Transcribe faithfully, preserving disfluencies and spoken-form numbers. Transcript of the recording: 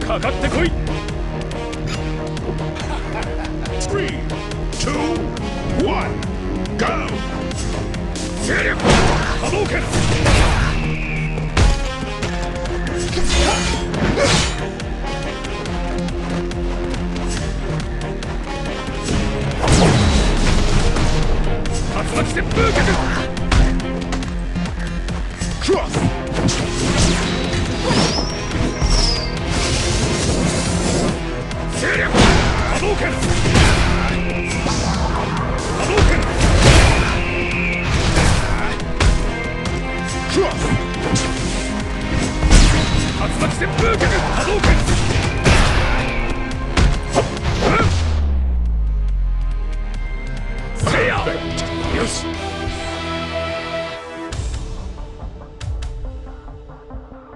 かかってこい。スリー、ツー、ワン、ゴー。勢力波動拳。竜巻旋風脚。クロス。勢力波動拳。波動拳。クロス。竜巻旋風脚。